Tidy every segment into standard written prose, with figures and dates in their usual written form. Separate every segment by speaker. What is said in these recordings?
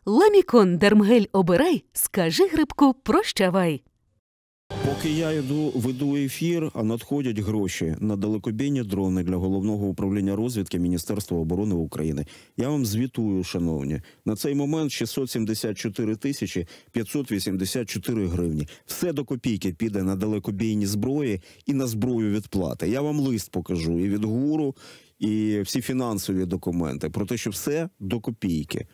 Speaker 1: Ламікон Дермгель обирай, скажи грибку прощавай.
Speaker 2: Поки я веду ефір, а надходять гроші на далекобійні дрони для Головного управління розвідки Міністерства оборони України. Я вам звітую, шановні. На цей момент 674 тисячі 584 гривні. Все до копійки піде на далекобійні зброї і на зброю відплати. Я вам лист покажу і від ГУРу, і всі фінансові документи. Про те, що все до копійки.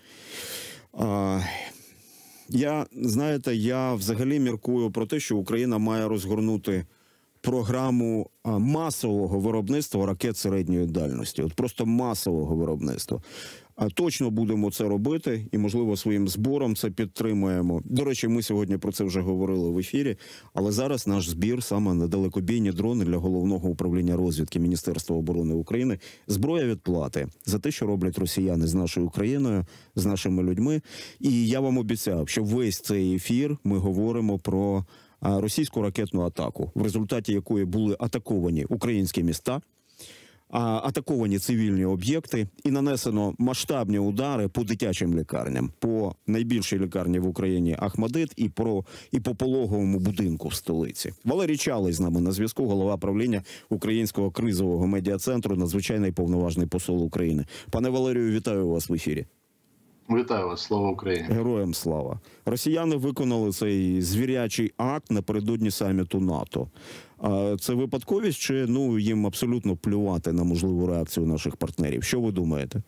Speaker 2: Я взагалі міркую про те, що Україна має розгорнути програму масового виробництва ракет середньої дальності. От просто масового виробництва. Точно будемо це робити і, можливо, своїм збором це підтримуємо. До речі, ми сьогодні про це вже говорили в ефірі, але зараз наш збір саме на далекобійні дрони для Головного управління розвідки Міністерства оборони України. Зброя відплати за те, що роблять росіяни з нашою країною, з нашими людьми. І я вам обіцяв, що весь цей ефір ми говоримо про російську ракетну атаку, в результаті якої були атаковані українські міста, атаковані цивільні об'єкти і нанесено масштабні удари по дитячим лікарням, по найбільшій лікарні в Україні Ахмадит і по пологовому будинку в столиці. Валерій Чалий з нами на зв'язку, голова правління Українського кризового медіа-центру, надзвичайний повноважний посол України. Пане Валерію, вітаю вас в ефірі.
Speaker 3: Вітаю вас, слава Україні.
Speaker 2: Героям слава. Росіяни виконали цей звірячий акт напередодні саміту НАТО. Це випадковість чи їм абсолютно плювати на можливу реакцію наших партнерів? Що ви думаєте?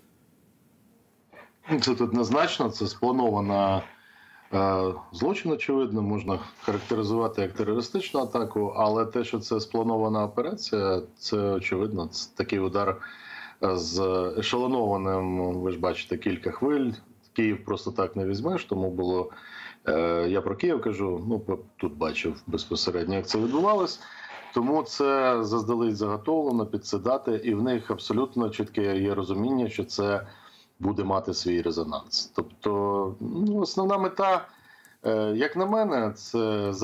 Speaker 3: Це тут однозначно, це спланована злочин, очевидно, можна характеризувати як терористичну атаку, але те, що це спланована операція, це очевидно, це такий удар з ешелонованим, ви ж бачите, кілька хвиль. Київ просто так не візьмеш, тому було, я про Київ кажу, тут бачив безпосередньо, як це відбувалось. Тому це заздалегідь заготовлено під це дати, і в них абсолютно чітке є розуміння, що це буде мати свій резонанс. Тобто, основна мета, як на мене, це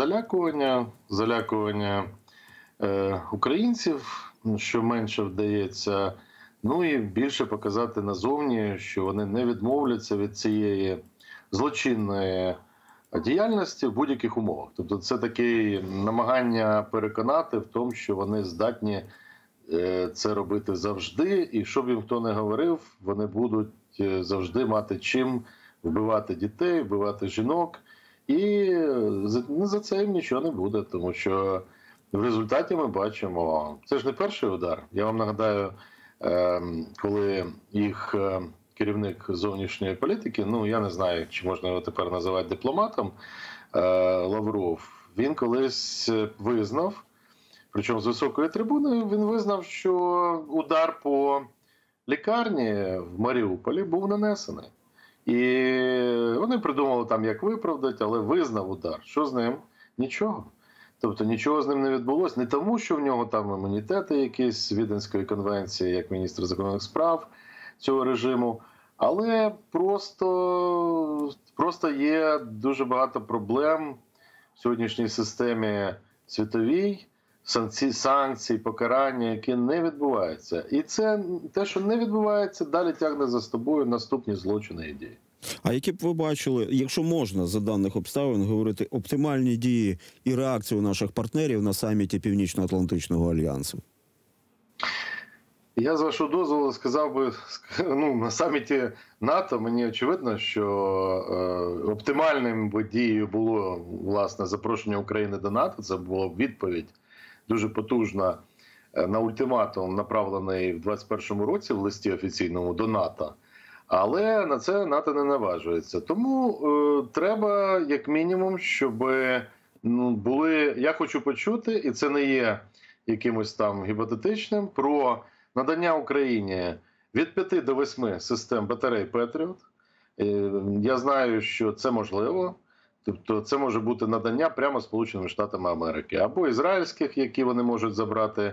Speaker 3: залякування українців, що менше вдається, і більше показати назовні, що вони не відмовляться від цієї злочинної діяльності в будь-яких умовах. Тобто це таке намагання переконати в тому, що вони здатні це робити завжди, і що б їм хто не говорив, вони будуть завжди мати чим вбивати дітей, вбивати жінок, і за це їм нічого не буде, тому що в результаті ми бачимо, це ж не перший удар. Я вам нагадаю, коли їх керівник зовнішньої політики, я не знаю, чи можна його тепер називати дипломатом, Лавров, він колись визнав, причому з високої трибуни, він визнав, що удар по лікарні в Маріуполі був нанесений. І вони придумали там, як виправдати, але визнав удар. Що з ним? Нічого. Тобто нічого з ним не відбулося. Не тому, що в нього там імунітети якісь з Віденської конвенції, як міністр закордонних справ цього режиму, але просто є дуже багато проблем в сьогоднішній системі світовій, санкцій, покарання, які не відбуваються. І це те, що не відбувається, далі тягне за собою наступні злочини і дії.
Speaker 2: А які б ви бачили, якщо можна за даних обставин говорити, оптимальні дії і реакцію наших партнерів на саміті Північно-Атлантичного альянсу?
Speaker 3: Я, з вашого дозволу, сказав би, на саміті НАТО мені очевидно, що оптимальним дією було, власне, запрошення України до НАТО. Це була відповідь дуже потужна на ультиматум, направлений в 2021 році в листі офіційному до НАТО. Але на це НАТО не наважується. Тому треба, як мінімум, щоб були... Я хочу почути, і це не є якимось там гіпотетичним, про надання Україні від 5 до 8 систем батарей «Петріот». Я знаю, що це можливо. Тобто це може бути надання прямо Сполученими Штатами Америки. Або ізраїльських, які вони можуть забрати.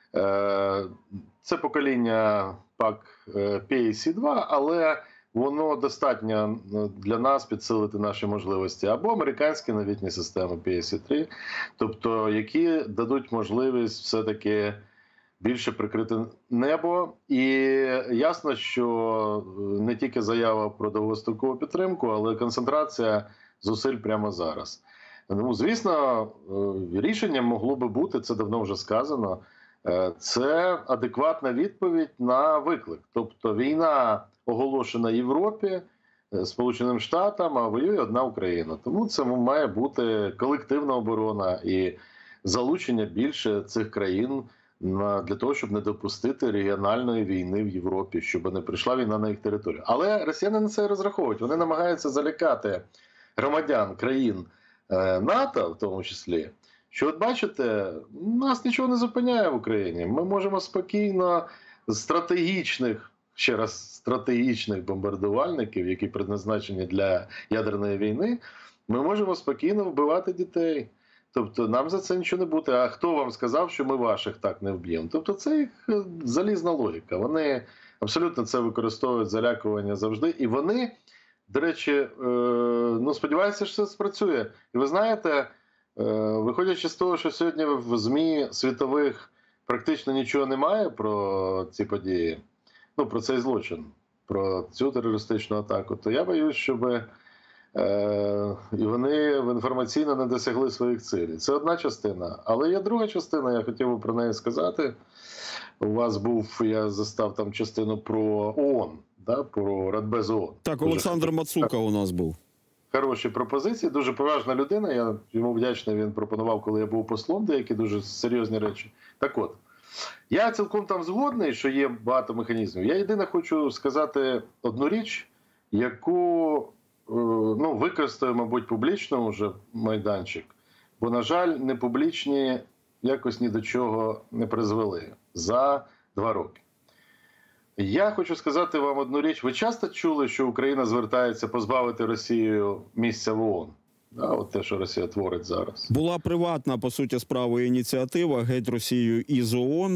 Speaker 3: Це покоління ПАК PAC-2, але воно достатньо для нас підсилити наші можливості. Або американські новітні системи PAC-3, тобто які дадуть можливість все-таки більше прикрити небо. І ясно, що не тільки заява про довгострокову підтримку, але концентрація зусиль прямо зараз. Ну, звісно, рішенням могло би бути, це давно вже сказано, це адекватна відповідь на виклик. Тобто війна оголошена Європі, Сполученим Штатам, а воює одна Україна. Тому це має бути колективна оборона і залучення більше цих країн для того, щоб не допустити регіональної війни в Європі, щоб не прийшла війна на їх територію. Але росіяни на це розраховують. Вони намагаються залякати громадян країн НАТО, в тому числі, що, от бачите, нас нічого не зупиняє в Україні. Ми можемо спокійно з стратегічних, ще раз, стратегічних бомбардувальників, які предназначені для ядерної війни, ми можемо спокійно вбивати дітей. Тобто нам за це нічого не буде. А хто вам сказав, що ми ваших так не вб'ємо? Тобто це їх залізна логіка. Вони абсолютно це використовують, залякування завжди. І вони, до речі, ну, сподіваюся, що це спрацює. І ви знаєте, виходячи з того, що сьогодні в ЗМІ світових практично нічого немає про ці події, ну, про цей злочин, про цю терористичну атаку, то я боюсь, щоб і вони інформаційно не досягли своїх цілей. Це одна частина. Але є друга частина, я хотів би про неї сказати. У вас був, я застав там частину про ООН, да, про Радбез ООН.
Speaker 2: Так, Олександр Мацука у нас був.
Speaker 3: Хороші пропозиції, дуже поважна людина, я йому вдячний, він пропонував, коли я був послом, деякі дуже серйозні речі. Так от, я цілком там згодний, що є багато механізмів. Я єдине хочу сказати одну річ, яку, ну, використаю, мабуть, публічно вже майданчик, бо, на жаль, непублічні якось ні до чого не призвели за 2 роки. Я хочу сказати вам одну річ. Ви часто чули, що Україна звертається позбавити Росію місця в ООН? Да, от те, що Росія творить зараз.
Speaker 2: Була приватна, по суті справи, ініціатива «Геть Росію із ООН».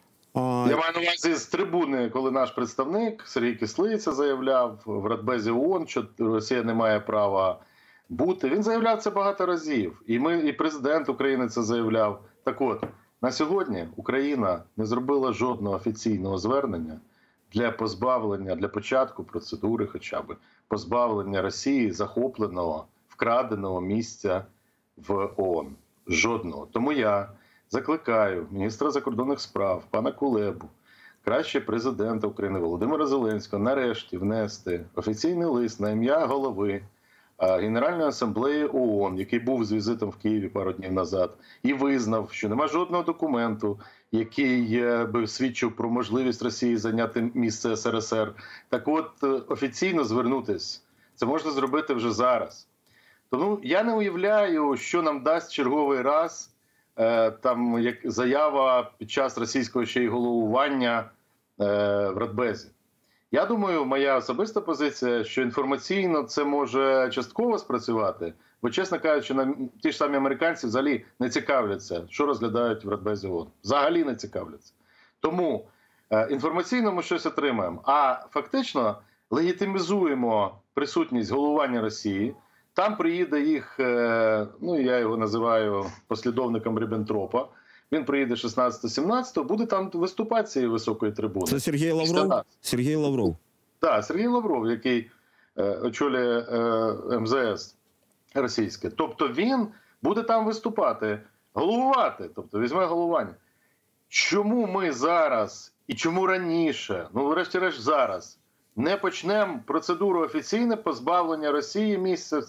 Speaker 3: Я маю на увазі з трибуни, коли наш представник Сергій Кислиця заявляв в Радбезі ООН, що Росія не має права бути. Він заявляв це багато разів. І президент України це заявляв. Так от, на сьогодні Україна не зробила жодного офіційного звернення для позбавлення, для початку процедури хоча б, позбавлення Росії захопленого, вкраденого місця в ООН. Жодного. Тому я закликаю міністра закордонних справ, пана Кулебу, краще президента України Володимира Зеленського нарешті внести офіційний лист на ім'я голови Генеральної асамблеї ООН, який був з візитом в Києві пару днів назад, і визнав, що нема жодного документу, який би свідчив про можливість Росії зайняти місце СРСР. Так от, офіційно звернутись, це можна зробити вже зараз. Тому я не уявляю, що нам дасть черговий раз там як заява під час російського ще й головування в Радбезі. Я думаю, моя особиста позиція, що інформаційно це може частково спрацювати, бо, чесно кажучи, ті ж самі американці взагалі не цікавляться, що розглядають в Радбезі ООН. Взагалі не цікавляться. Тому інформаційно ми щось отримаємо, а фактично легітимізуємо присутність головування Росії. Там приїде їх, ну я його називаю послідовником Ріббентропа, він приїде 16-17, буде там виступати з цієї високої трибуни.
Speaker 2: Це Сергій Лавров? Сергій Лавров.
Speaker 3: Так, Сергій Лавров, який очолює МЗС російське. Тобто він буде там виступати, головувати, тобто візьме головування. Чому ми зараз і чому раніше, ну врешті-решт зараз, не почнемо процедуру офіційне позбавлення Росії місця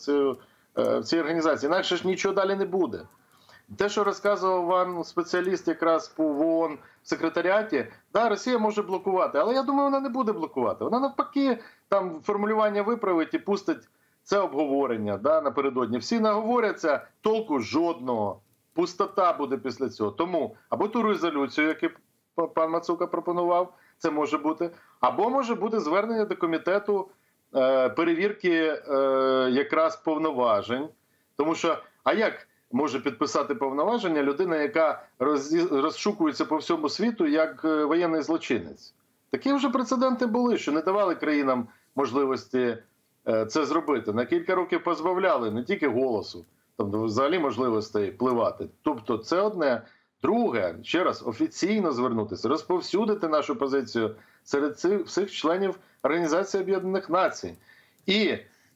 Speaker 3: в цій організації? Інакше ж нічого далі не буде. Те, що розказував вам спеціаліст якраз по ООН в секретаріаті, да, Росія може блокувати, але я думаю, вона не буде блокувати. Вона навпаки там формулювання виправить і пустить це обговорення, да, напередодні. Всі наговоряться, толку жодного, пустота буде після цього. Тому або ту резолюцію, яку пан Мацука пропонував, це може бути, або може бути звернення до комітету перевірки якраз повноважень. Тому що, а як може підписати повноваження людина, яка розшукується по всьому світу як воєнний злочинець? Такі вже прецеденти були, що не давали країнам можливості це зробити. На кілька років позбавляли не тільки голосу, тобто взагалі можливостей впливати. Тобто це одне. Друге, ще раз, офіційно звернутися, розповсюдити нашу позицію серед цих всіх членів Організації Об'єднаних Націй. І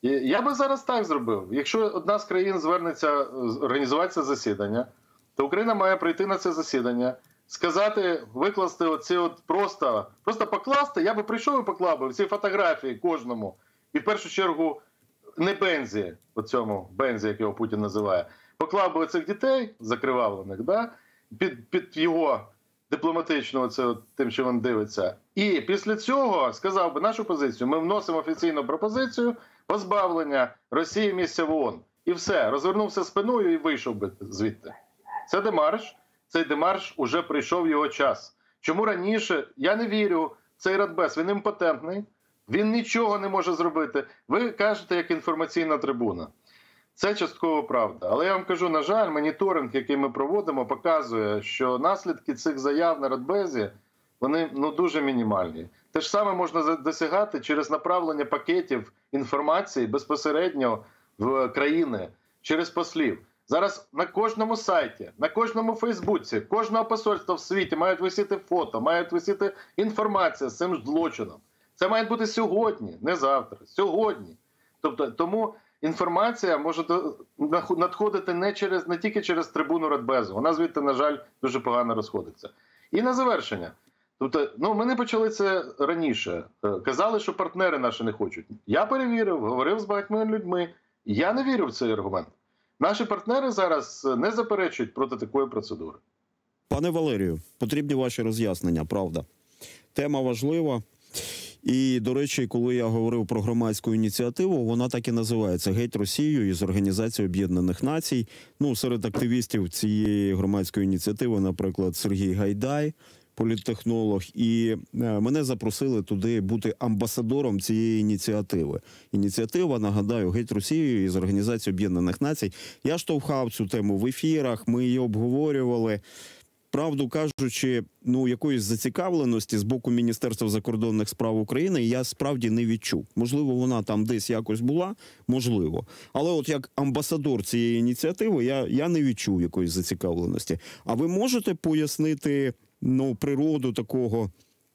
Speaker 3: я би зараз так зробив. Якщо одна з країн звернеться організувати засідання, то Україна має прийти на це засідання, сказати, викласти оці просто покласти, я би прийшов і поклав би всі фотографії кожному. І в першу чергу не Бензі, оцьому Бензі, як його Путін називає, поклав би оцих дітей закривавлених, да, під його дипломатично тим, що він дивиться. І після цього сказав би нашу позицію, ми вносимо офіційну пропозицію позбавлення Росії місця в ООН. І все, розвернувся спиною і вийшов би звідти. Це демарш, цей демарш уже прийшов його час. Чому раніше? Я не вірю в цей Радбез, він імпотентний, він нічого не може зробити. Ви кажете, як інформаційна трибуна. Це частково правда. Але я вам кажу, на жаль, моніторинг, який ми проводимо, показує, що наслідки цих заяв на Радбезі, вони дуже мінімальні. Те ж саме можна досягати через направлення пакетів інформації безпосередньо в країни, через послів. Зараз на кожному сайті, на кожному Фейсбуці, кожного посольства в світі мають висіти фото, мають висіти інформація з цим злочином. Це має бути сьогодні, не завтра, сьогодні. Тобто, тому інформація може надходити не тільки через трибуну Радбезу, вона звідти, на жаль, дуже погано розходиться. І на завершення. Тобто, ми не почали це раніше. Казали, що партнери наші не хочуть. Я перевірив, говорив з багатьма людьми. Я не вірю в цей аргумент. Наші партнери зараз не заперечують проти такої процедури.
Speaker 2: Пане Валерію, потрібні ваші роз'яснення, правда. Тема важлива. І, до речі, коли я говорив про громадську ініціативу, вона так і називається «Геть Росію» із Організації Об'єднаних Націй. Серед активістів цієї громадської ініціативи, наприклад, Сергій Гайдай, політтехнолог, і мене запросили туди бути амбасадором цієї ініціативи. Ініціатива, нагадаю, «Геть Росію» із Організації Об'єднаних Націй. Я штовхав цю тему в ефірах, ми її обговорювали. Правду кажучи, якоїсь зацікавленості з боку Міністерства закордонних справ України я справді не відчув. Можливо, вона там десь якось була, можливо. Але от як амбасадор цієї ініціативи я не відчув якоїсь зацікавленості. А ви можете пояснити природу такого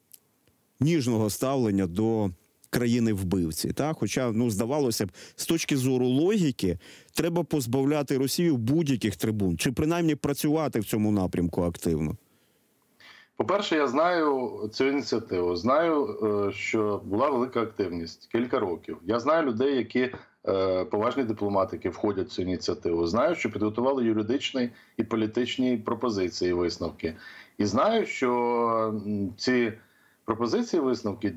Speaker 2: ніжного ставлення до країни-вбивці? Хоча, здавалося б, з точки зору логіки, треба позбавляти Росію будь-яких трибун, чи принаймні працювати в цьому напрямку активно.
Speaker 3: По-перше, я знаю цю ініціативу. Знаю, що була велика активність кілька років. Я знаю людей, які поважні дипломатики входять в цю ініціативу. Знаю, що підготували юридичні і політичні пропозиції і висновки. І знаю, що ці пропозиції, висновки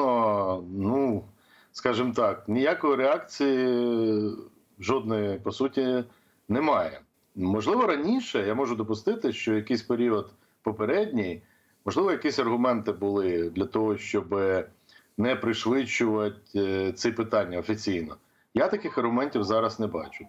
Speaker 3: дійсно, скажімо так, ніякої реакції жодної, по суті, немає. Можливо, раніше я можу допустити, що якийсь період попередній, можливо, якісь аргументи були для того, щоб не пришвидшувати ці питання офіційно. Я таких аргументів зараз не бачу.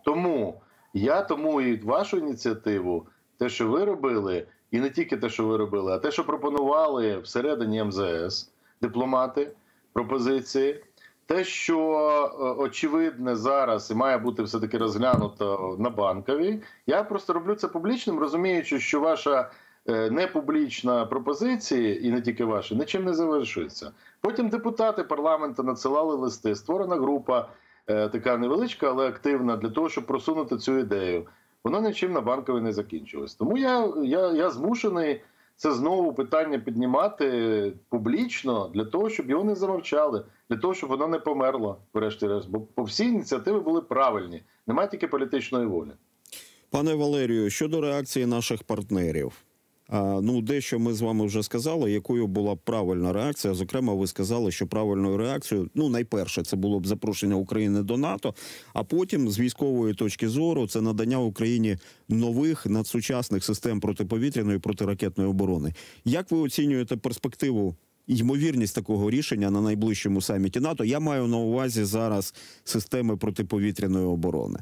Speaker 3: Тому і вашу ініціативу, те, що ви робили, і не тільки те, що ви робили, а те, що пропонували всередині МЗС дипломати, пропозиції, те, що очевидне зараз і має бути все-таки розглянуто на Банковій, я просто роблю це публічним, розуміючи, що ваша непублічна пропозиція, і не тільки ваша, нічим не завершується. Потім депутати парламенту надсилали листи, створена група, така невеличка, але активна, для того, щоб просунути цю ідею. Воно нічим на Банковій не закінчилось. Тому я змушений це знову питання піднімати публічно, для того, щоб його не замовчали, для того, щоб воно не померло, врешті-решт. Бо всі ініціативи були правильні, немає тільки політичної волі.
Speaker 2: Пане Валерію, щодо реакції наших партнерів. Дещо ми з вами вже сказали, якою була б правильна реакція. Зокрема, ви сказали, що правильною реакцією, найперше, це було б запрошення України до НАТО, а потім, з військової точки зору, це надання Україні нових надсучасних систем протиповітряної і протиракетної оборони. Як ви оцінюєте перспективу, ймовірність такого рішення на найближчому саміті НАТО? Я маю на увазі зараз системи протиповітряної оборони.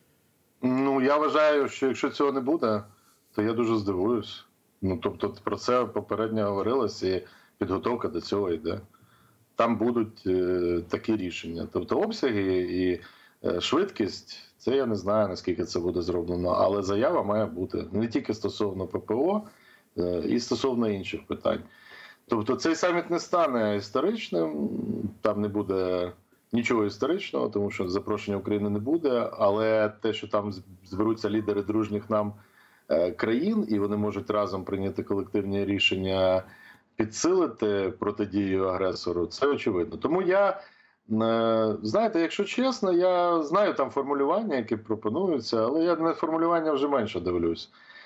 Speaker 3: Я вважаю, що якщо цього не буде, то я дуже здивуюсь. Тобто про це попередньо говорилось, і підготовка до цього йде. Там будуть такі рішення. Тобто обсяги і швидкість Це я не знаю, наскільки це буде зроблено, але заява має бути не тільки стосовно ППО, і стосовно інших питань. Тобто цей саміт не стане історичним, там не буде нічого історичного, тому що запрошення України не буде, але те, що там зберуться лідери дружніх нам країн, і вони можуть разом прийняти колективні рішення, підсилити протидію агресору, це очевидно. Тому я, знаєте, якщо чесно, я знаю там формулювання, які пропонуються, але я на формулювання вже менше дивлюсь.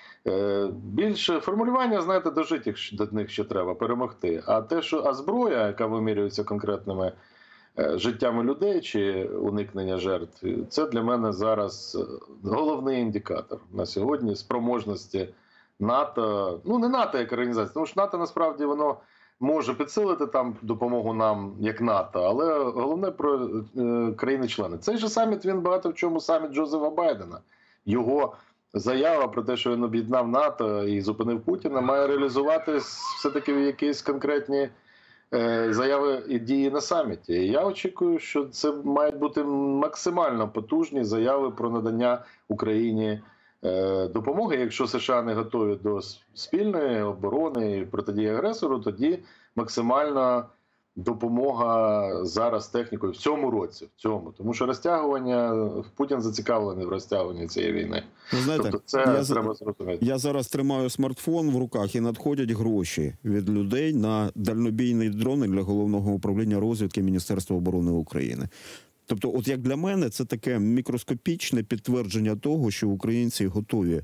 Speaker 3: Більше формулювання, знаєте, дожити до них ще треба, перемогти. А зброя, яка вимірюється конкретними життями людей чи уникнення жертв, це для мене зараз головний індикатор на сьогодні спроможності НАТО, ну не НАТО як організація, тому що НАТО насправді воно може підсилити там допомогу нам як НАТО, але головне про країни-члени. Цей же саміт, він багато в чому саміт Джозефа Байдена. Його заява про те, що він об'єднав НАТО і зупинив Путіна, має реалізувати все-таки якісь конкретні заяви і дії на саміті. І я очікую, що це мають бути максимально потужні заяви про надання Україні допомоги. Якщо США не готові до спільної оборони і протидії агресору, тоді максимальна допомога зараз технікою в цьому році. Тому що розтягування, Путін зацікавлений в розтягуванні цієї війни.
Speaker 2: Ви знаєте,
Speaker 3: тобто це треба зрозуміти.
Speaker 2: Я зараз тримаю смартфон в руках і надходять гроші від людей на дальнобійні дрони для Головного управління розвідки Міністерства оборони України. Тобто, от як для мене, це таке мікроскопічне підтвердження того, що українці готові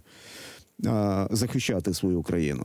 Speaker 2: захищати свою країну.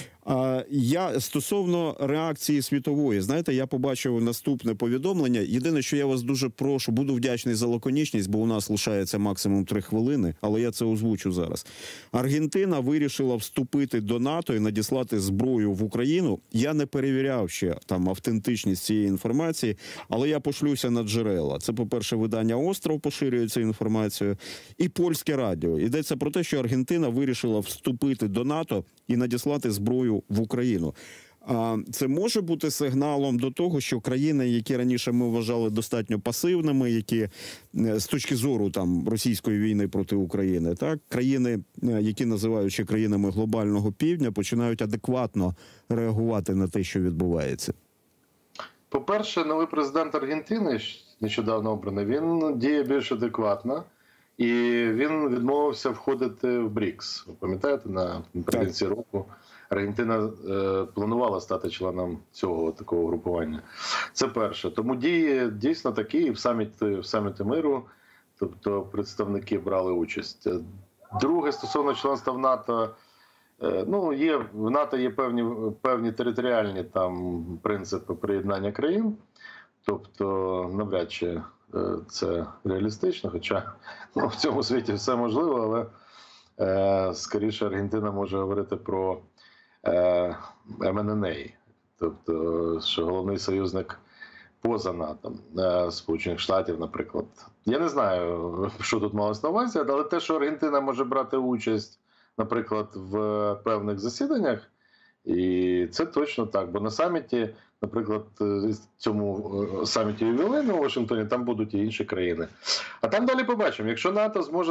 Speaker 2: Я стосовно реакції світової, знаєте, я побачив наступне повідомлення. Єдине, що я вас дуже прошу, буду вдячний за лаконічність, бо у нас лишається максимум 3 хвилини, але я це озвучу зараз. Аргентина вирішила вступити до НАТО і надіслати зброю в Україну. Я не перевіряв ще там автентичність цієї інформації, але я пошлюся на джерела. Це, по-перше, видання «Остров» поширює цю інформацію, і Польське радіо. Йдеться про те, що Аргентина вирішила вступити до НАТО і надіслати зброю в Україну. Це може бути сигналом до того, що країни, які раніше ми вважали достатньо пасивними, які з точки зору там російської війни проти України, так, країни, які називаючи країнами глобального півдня, починають адекватно реагувати на те, що відбувається?
Speaker 3: По-перше, новий президент Аргентини, нещодавно обраний, він діє більш адекватно. І він відмовився входити в БРІКС. Ви пам'ятаєте, наприкінці року Аргентина планувала стати членом цього такого групування. Це перше. Тому дії дійсно такі в саміті миру, тобто представники брали участь. Друге, стосовно членства в НАТО, ну, в НАТО є певні територіальні там принципи приєднання країн, тобто навряд чи це реалістично, хоча в цьому світі все можливо, але скоріше Аргентина може говорити про МННА, тобто що головний союзник поза НАТО, Сполучених Штатів, наприклад. Я не знаю, що тут малось на увазі, але те, що Аргентина може брати участь, наприклад, в певних засіданнях, і це точно так, бо на саміті, наприклад, цьому саміті ювілейному у Вашингтоні, там будуть і інші країни. А там далі побачимо. Якщо НАТО зможе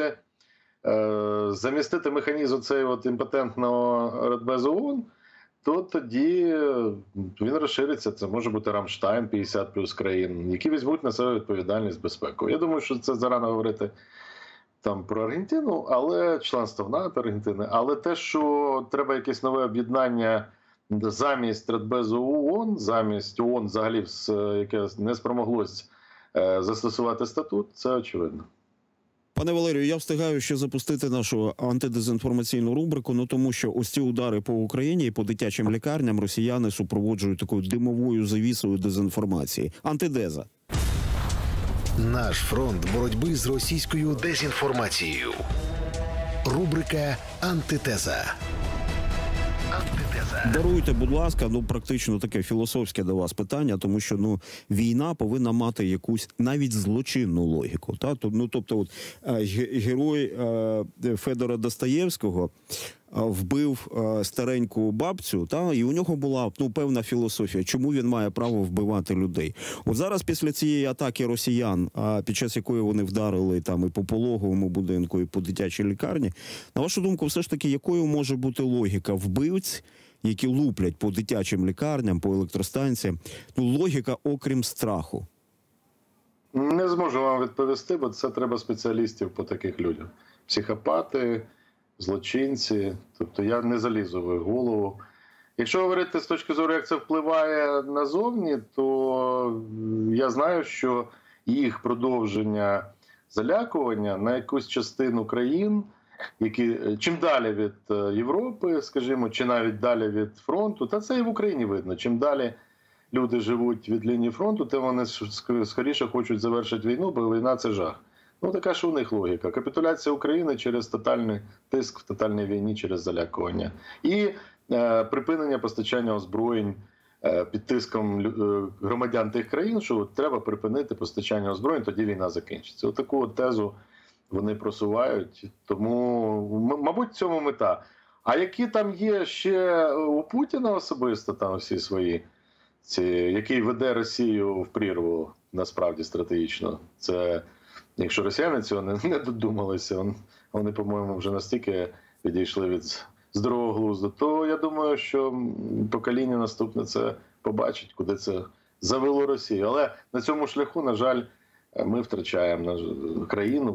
Speaker 3: замістити механізм цей імпотентного Радбезу ООН, то тоді він розшириться. Це може бути Рамштайн, 50 плюс країн, які візьмуть на себе відповідальність безпеку. Я думаю, що це зарано говорити там про Аргентину, але членство в НАТО Аргентини, але те, що треба якесь нове об'єднання замість Радбезу ООН, замість ООН взагалі, яке не спромоглось застосувати статут, це очевидно.
Speaker 2: Пане Валерію, я встигаю ще запустити нашу антидезінформаційну рубрику, тому що ось ці удари по Україні і по дитячим лікарням росіяни супроводжують такою димовою завісою дезінформації. Антидеза.
Speaker 4: Наш фронт боротьби з російською дезінформацією. Рубрика «Антитеза».
Speaker 2: Даруйте, будь ласка, практично таке філософське до вас питання, тому що війна повинна мати якусь навіть злочинну логіку. Тобто, герой Федора Достоєвського вбив стареньку бабцю, і у нього була певна філософія, чому він має право вбивати людей. От зараз після цієї атаки росіян, під час якої вони вдарили і по пологовому будинку, і по дитячій лікарні, на вашу думку, все ж таки, якою може бути логіка вбивць, які луплять по дитячим лікарням, по електростанціям, логіка окрім страху?
Speaker 3: Не зможу вам відповісти, бо це треба спеціалістів по таких людях. Психопати, злочинці, тобто я не залізу в їх голову. Якщо говорити з точки зору, як це впливає назовні, то я знаю, що їх продовження залякування на якусь частину країн, які чим далі від Європи, скажімо, чи навіть далі від фронту, та це і в Україні видно, чим далі люди живуть від лінії фронту, тим вони скоріше хочуть завершити війну, бо війна – це жах. Така ж у них логіка. Капітуляція України через тотальний тиск в тотальній війні, через залякування. І припинення постачання озброєнь під тиском громадян тих країн, що треба припинити постачання озброєнь, тоді війна закінчиться. Таку тезу вони просувають. Тому, мабуть, в цьому мета. А які там є ще у Путіна особисто там всі свої, який веде Росію в прірву, насправді, стратегічно, це... Якщо росіяни цього не додумалися, вони, по-моєму, вже настільки відійшли від здорового глузду, то я думаю, що покоління наступне це побачить, куди це завело Росію. Але на цьому шляху, на жаль, ми втрачаємо країну,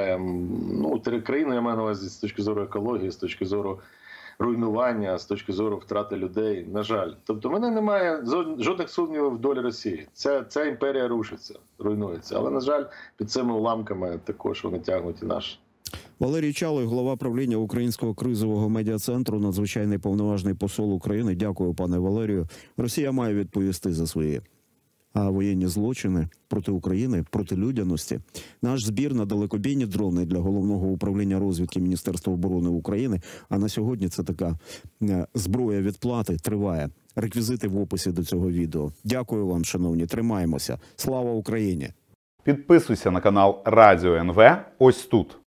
Speaker 3: країну, я маю на увазі з точки зору екології, з точки зору руйнування, з точки зору втрати людей, на жаль. Тобто в мене немає жодних сумнівів в долі Росії. Ця імперія рушиться, руйнується. Але, на жаль, під цими уламками також вони тягнуть і наш.
Speaker 2: Валерій Чалий, голова правління Українського кризового медіа-центру, надзвичайний повноважний посол України. Дякую, пане Валерію. Росія має відповісти за свої воєнні злочини проти України, проти людяності. Наш збір на далекобійні дрони для Головного управління розвідки Міністерства оборони України, а на сьогодні це така зброя відплати, триває. Реквізити в описі до цього відео. Дякую вам, шановні, тримаємося. Слава Україні!
Speaker 5: Підписуйся на канал Радіо НВ ось тут.